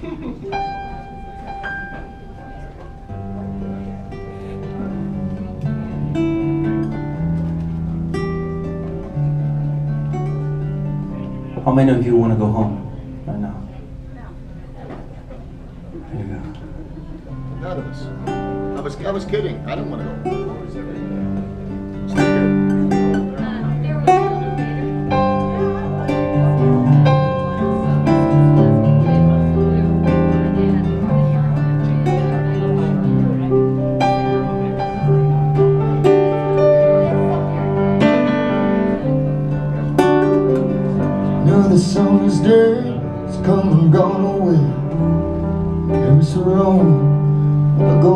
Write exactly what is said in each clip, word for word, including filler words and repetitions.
How many of you want to go home right now? There you go. None of us. I was, I was kidding. I didn't want to go home. Stay here. The summer's day has come and gone away. Every so long I go.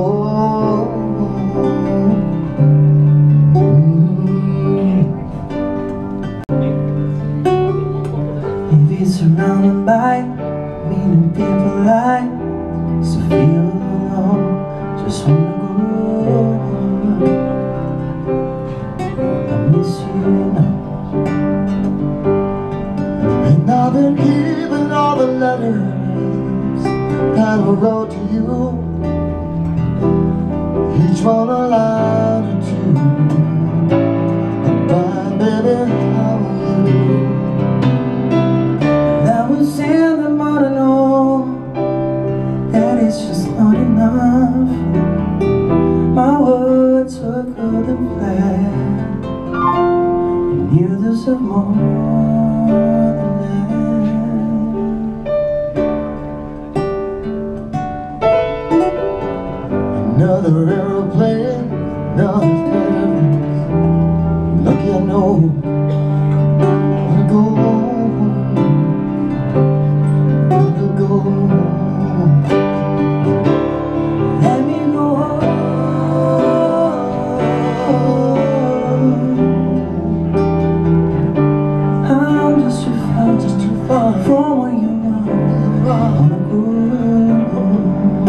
Mm. If it's surrounded by meaning people like, so feel alone, just wanna go. I miss you now. And I've been keeping all the letters that I wrote to you, each one a line or two. Goodbye, baby, how are you? That was in the morning, oh, that it's just not enough. My words were good and flat, and you deserve more. Another aeroplane, another Fidelis. Lucky I know where to go, where to go. Let me go home. I'm just too far, just too far from where you are. I wanna go home.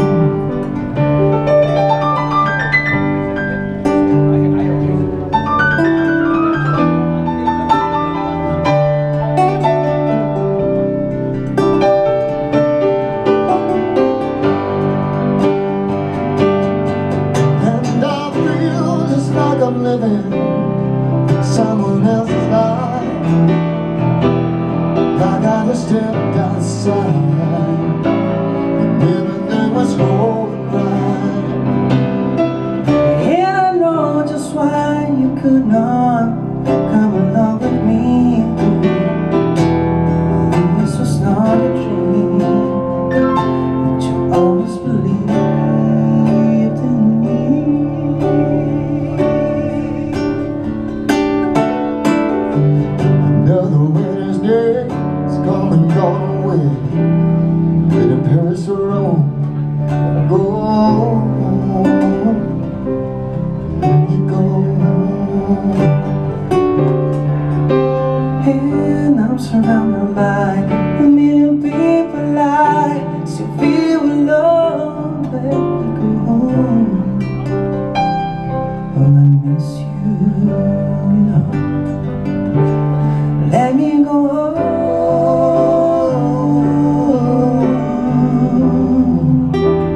I'm living someone else's life. I gotta step outside, and everything was going right. And I know just why you could not come along with me. This was not a dream, but you always believed in me. Another winter's day has come and gone away. Been in Paris or Rome, wanna go. Let me go. And I'm surrounded by a million people. I still feel alone. Let me go home. Oh, I miss you, you know. Let me go home.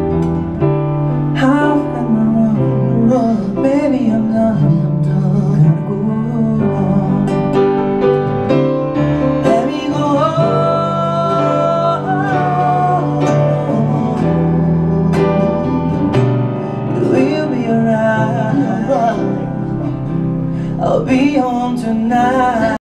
I've had my run, baby, I'm done. Gotta go home. Let me go home. We'll be alright. I'll be home tonight.